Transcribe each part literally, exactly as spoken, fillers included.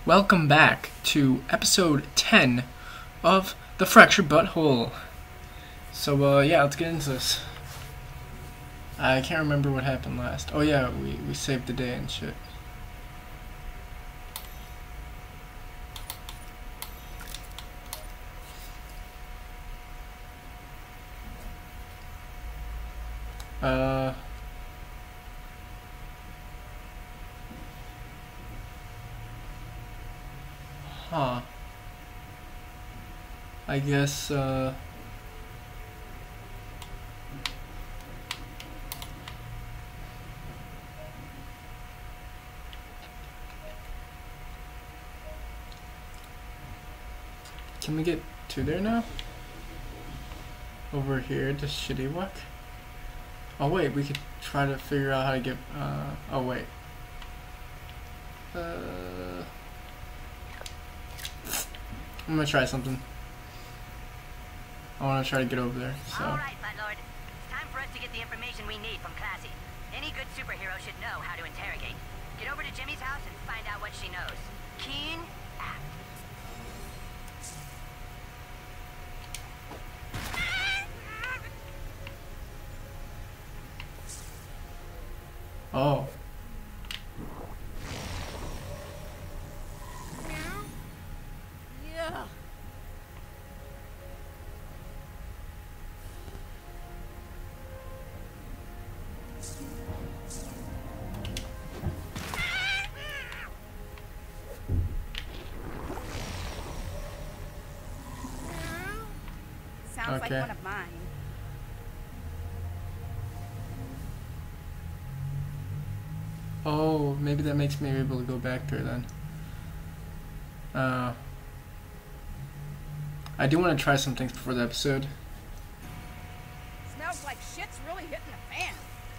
Welcome back to episode ten of The Fractured Butthole. So, uh, yeah, let's get into this. I can't remember what happened last. Oh, yeah, we, we saved the day and shit. Uh... Huh. I guess, uh... can we get to there now? Over here, just shitty walk? Oh wait, we could try to figure out how to get, uh... oh wait. Uh... I'm gonna try something. I wanna try to get over there, so... Alright, Buttlord. It's time for us to get the information we need from Classy. Any good superhero should know how to interrogate. Get over to Jimmy's house and find out what she knows. Keen, act. Oh. Yeah. Sounds Okay. like one of mine. Oh, maybe that makes me able to go back there then. Uh, I do want to try some things before the episode. Smells like shit's really hitting the fan.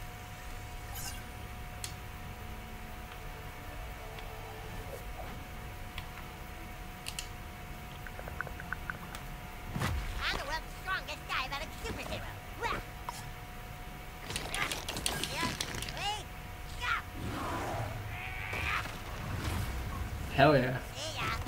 I'm the world's strongest diabetic superhero. Well. Yeah, wait, stop. Hell yeah. See ya.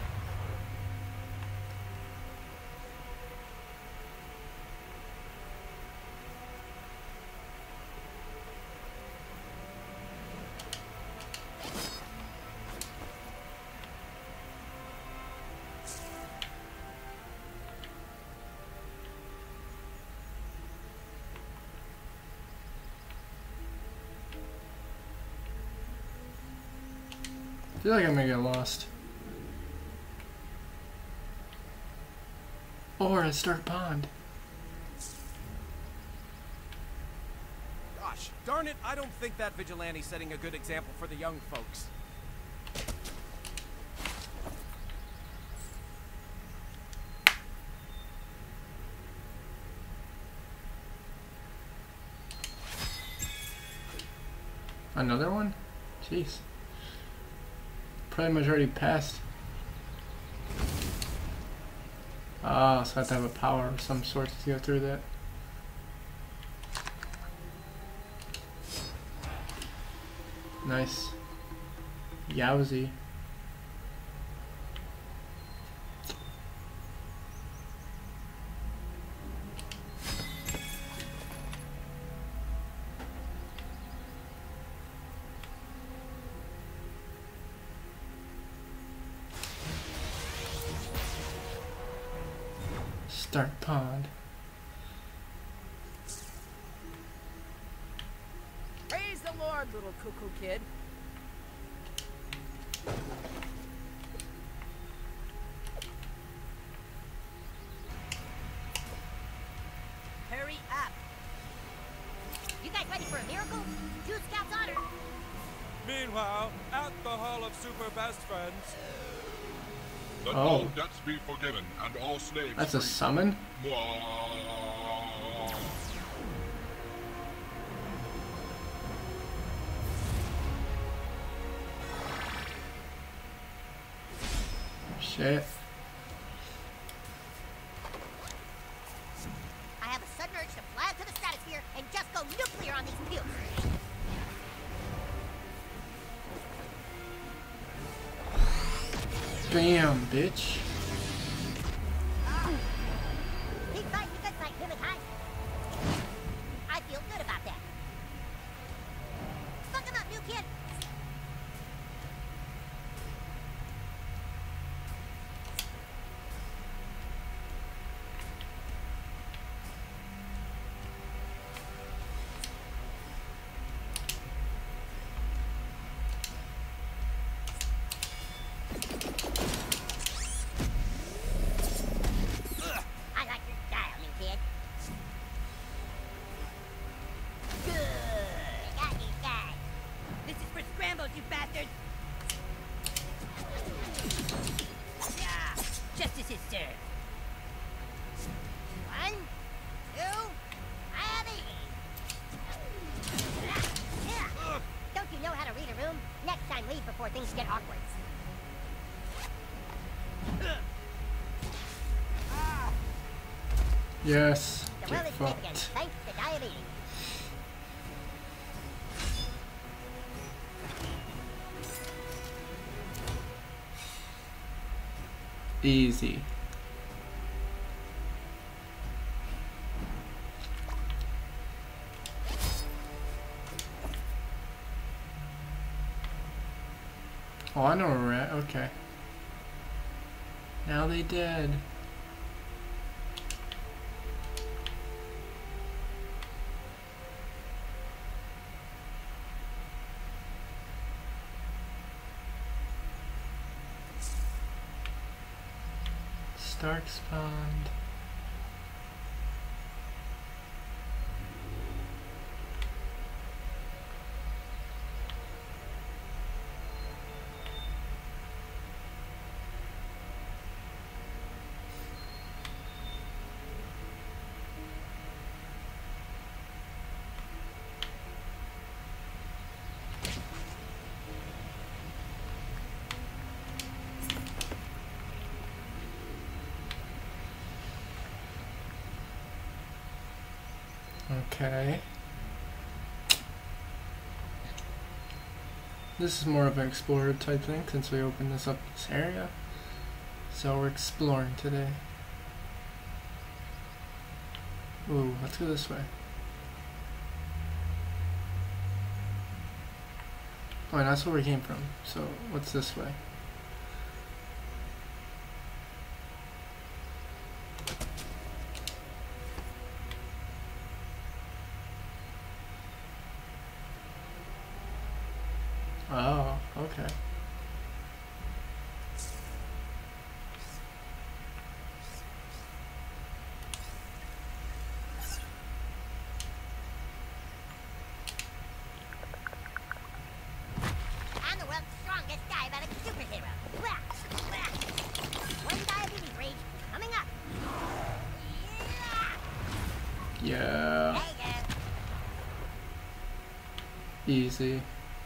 I feel like I'm gonna get lost. Or a Stark Pond. Gosh, darn it, I don't think that vigilante's setting a good example for the young folks. Another one? Jeez. Pretty much already passed. Ah, so I have to have a power of some sort to go through that. Nice. Yowzy. Stark Pond. Praise the Lord, little cuckoo kid. Hurry up. You guys ready for a miracle? Two scouts on her. Meanwhile, at the Hall of Super Best Friends... Let Oh. all debts be forgiven and all slaves That's a free. summon? Mwah. Shit. I have a sudden urge to fly up to the stratosphere and just go nuclear on these pukes. Bam, bitch. Keep fighting the good fight, Humankind. I feel good about that. Fuck him up, new kid. I like your style, new kid. Good. Got these guys. This is for scrambles, you bastards. Yeah, justice is served. One, two, Abby. Yeah. Don't you know how to read a room? Next time, leave before things get awkward. Yes. The will Get is taken, fucked. thanks to diabetes. Easy. Oh, I know where we're at. Okay. Now they dead. Stark spawned. Okay. This is more of an explorer type thing since we opened this up this area. So we're exploring today. Ooh, let's go this way. Oh, and that's where we came from. So what's this way? Oh, okay. I'm the world's strongest diabetic superhero. Blah, blah. One diabetes rage coming up. Yeah. Yeah. There you go. Easy.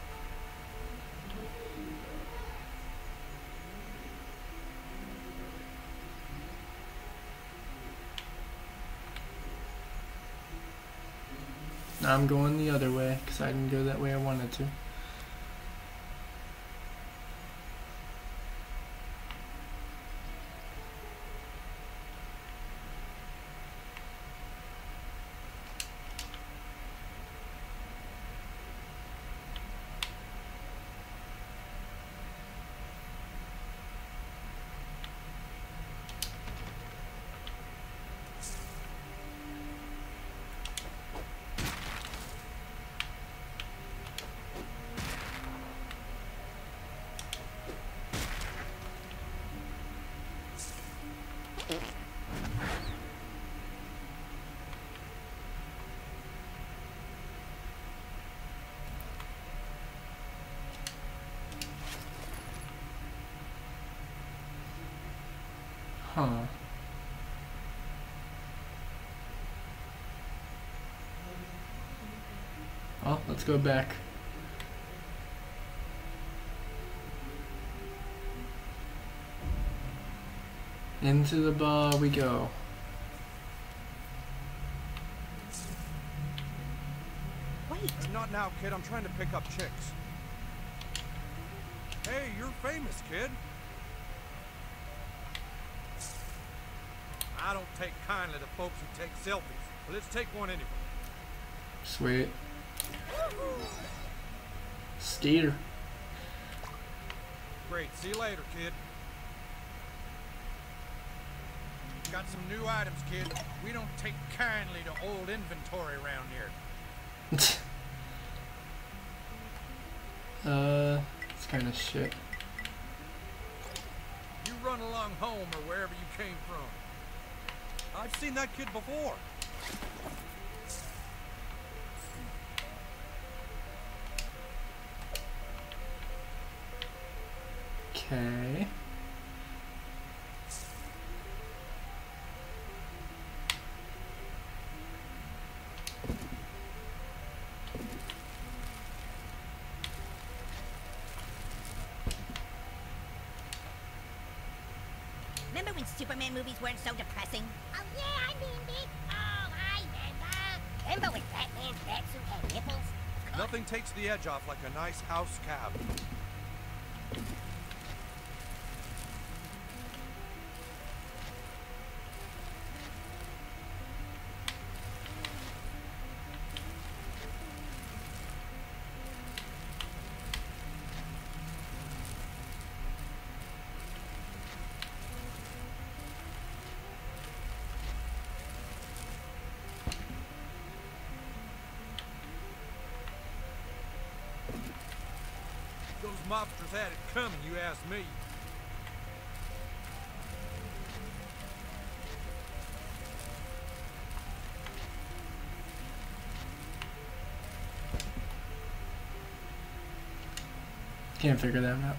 Now I'm going the other way because I didn't go that way I wanted to. Huh. Well, let's go back. Into the bar we go. Wait. Not now, kid. I'm trying to pick up chicks. Hey, you're famous, kid. I don't take kindly to folks who take selfies. But let's take one anyway. Sweet. Skeeter. Great. See you later, kid. Got some new items, kid. We don't take kindly to old inventory around here. uh, it's kind of shit. You run along home or wherever you came from. I've seen that kid before. Okay. Remember when Superman movies weren't so depressing? Oh, yeah, I remember. Oh, I remember. Remember when Batman's batsuit had nipples? Nothing takes the edge off like a nice house cab. Those mobsters had it coming, you ask me. Can't figure that out.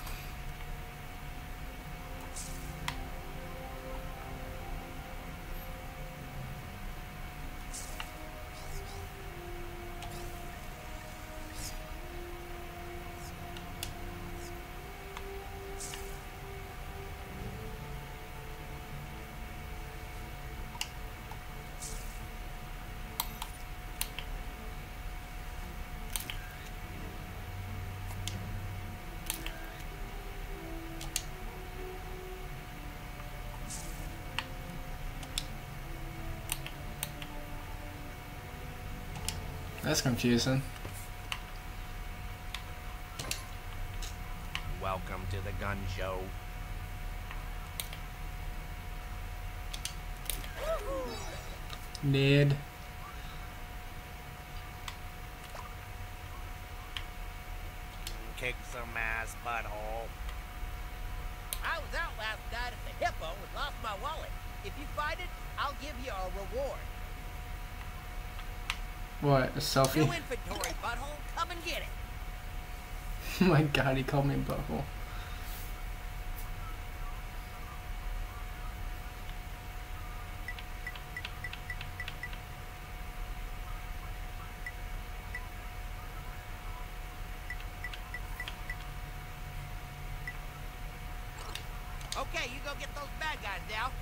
That's confusing. Welcome to the gun show. Ned. Kick some ass, butthole. I was out last night at the Hippo and lost my wallet. If you find it, I'll give you a reward. What, a selfie? New inventory, butthole. Come and get it. Oh my god, he called me butthole. Okay, you go get those bad guys down.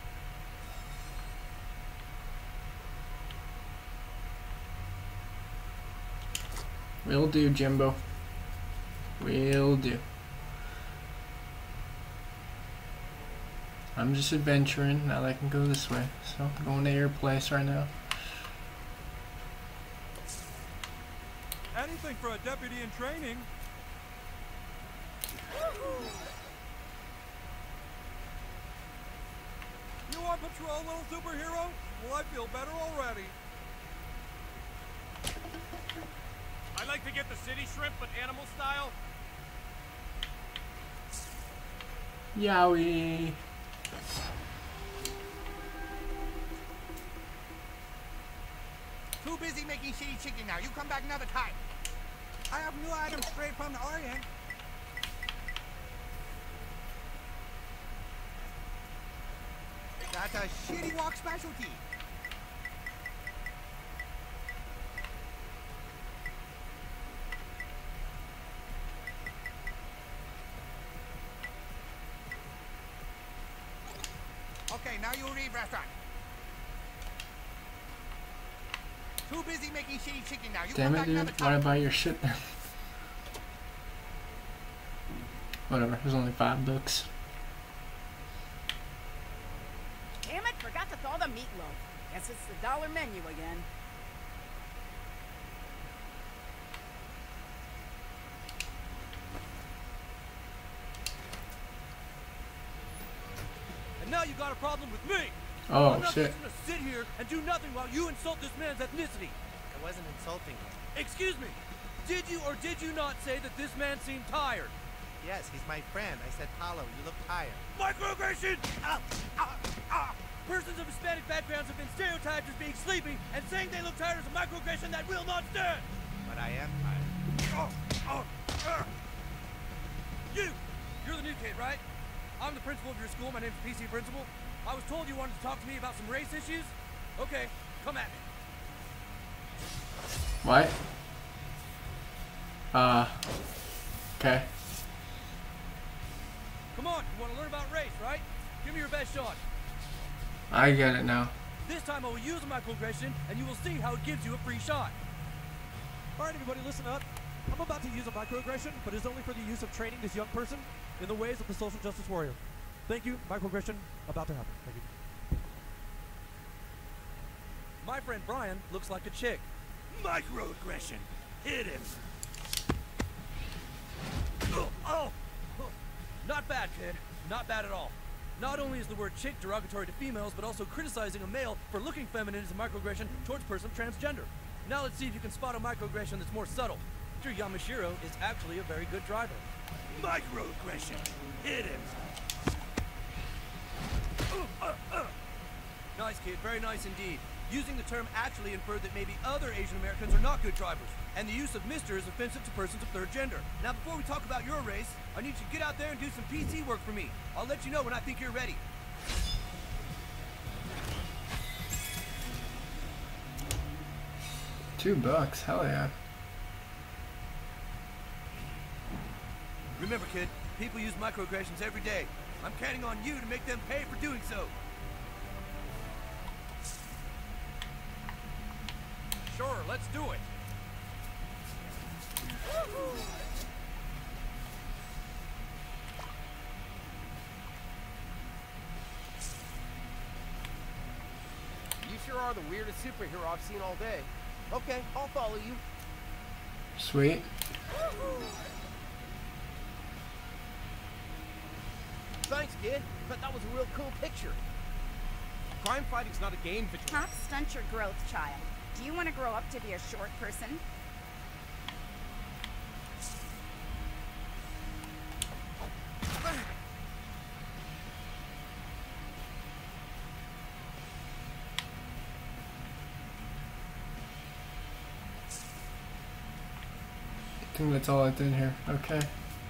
Will do, Jimbo. Will do. I'm just adventuring. Now that I can go this way. So I'm going to your place right now. Anything for a deputy in training. You on patrol, little superhero? Well, I feel better already. I'd like to get the city shrimp, but animal style. Yowie. Too busy making shitty chicken now. You come back another time. I have new items straight from the Orient. That's a shitty walk specialty. Okay, now you leave restaurant. Too busy making shitty chicken now. You Damn come it, back another dude. Why'd I time. buy your shit then? Whatever, there's only five books. Damn it! meatloaf. Guess it's the dollar menu again. And now you got a problem with me. Oh, I'm not shit. just gonna sit here and do nothing while you insult this man's ethnicity. I wasn't insulting him. Excuse me. Did you or did you not say that this man seemed tired? Yes, he's my friend. I said, Paulo, you look tired. Microaggression! Ah, ah, ah. Persons of Hispanic backgrounds have been stereotyped as being sleepy, and saying they look tired is a microaggression that will not stand. But I am tired. Oh, oh, ah. You! You're the new kid, right? I'm the principal of your school. My name's P C Principal. I was told you wanted to talk to me about some race issues. Okay, come at me. What? Uh. Okay. Come on, you want to learn about race, right? Give me your best shot. I get it now. This time I will use a microaggression, and you will see how it gives you a free shot. All right, everybody, listen up. I'm about to use a microaggression, but it's only for the use of training this young person in the ways of the social justice warrior. Thank you. Microaggression about to happen. Thank you. My friend Brian looks like a chick. Microaggression. Hit him. Oh, oh, oh. Not bad, kid. Not bad at all. Not only is the word chick derogatory to females, but also criticizing a male for looking feminine is a microaggression towards a person transgender. Now let's see if you can spot a microaggression that's more subtle. Mister Yamashiro is actually a very good driver. Microaggression. Hit him. Uh, uh, uh. Nice, kid. Very nice indeed. Using the term actually inferred that maybe other Asian Americans are not good drivers, and the use of mister is offensive to persons of third gender. Now, before we talk about your race, I need you to get out there and do some P C work for me. I'll let you know when I think you're ready. Two bucks, hell yeah. Remember, kid, people use microaggressions every day. I'm counting on you to make them pay for doing so. Sure, let's do it. You sure are the weirdest superhero I've seen all day. Okay, I'll follow you. Sweet. Thanks, kid. But that was a real cool picture. Crime fighting's not a game for... Cops stunt your growth, child. Do you want to grow up to be a short person? I think that's all I did here. Okay.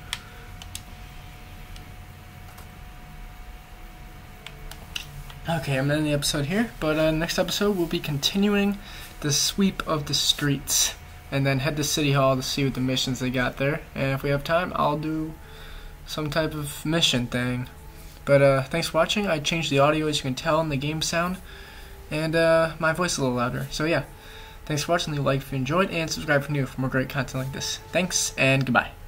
Okay, I'm ending the episode here, but uh, next episode we'll be continuing the sweep of the streets and then head to City Hall to see what the missions they got there. And if we have time, I'll do some type of mission thing. But uh, thanks for watching. I changed the audio, as you can tell, in the game sound, and uh, my voice is a little louder. So yeah, thanks for watching. Leave a like if you enjoyed, and subscribe if you're new for more great content like this. Thanks, and goodbye.